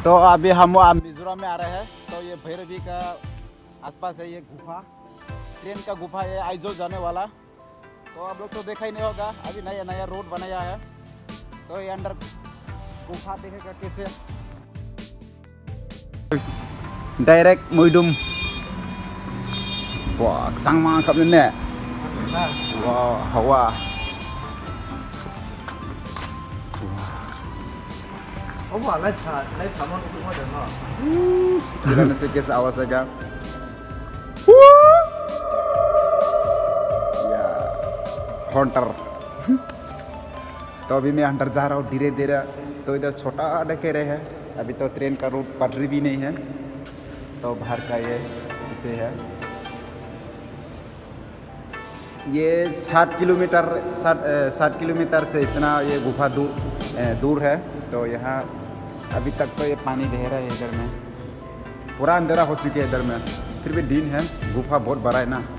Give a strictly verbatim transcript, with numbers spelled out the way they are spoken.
तो अभी हम मिजोरम में आ रहे हैं। तो ये भैरवी का आसपास है ये गुफा, ट्रेन का गुफा है आइजोल जाने वाला। तो आप लोग तो देखा ही नहीं होगा, अभी नया नया रोड बनाया है। तो ये अंदर गुफा देखेगा कैसे डायरेक्ट मुइडुम। वाह सांगमा कबने वाह हवा Ông bảo lấy thả lấy thả món cũng có được hả? Gimana sih guys awasnya? Ya, hunter. तो अभी मैं अंदर जा रहा हूँ धीरे धीरे। तो इधर छोटा देखे रहे हैं, अभी तो ट्रेन का रूट पटरी भी नहीं है। तो बाहर का ये इसे है, ये साठ किलोमीटर साठ साठ किलोमीटर से इतना ये गुफा दूर दूर है। तो यहाँ अभी तक तो ये पानी बह रहा है इधर में, पूरा अंधेरा हो चुकी है इधर में। फिर भी दिन है, गुफा बहुत बड़ा है ना।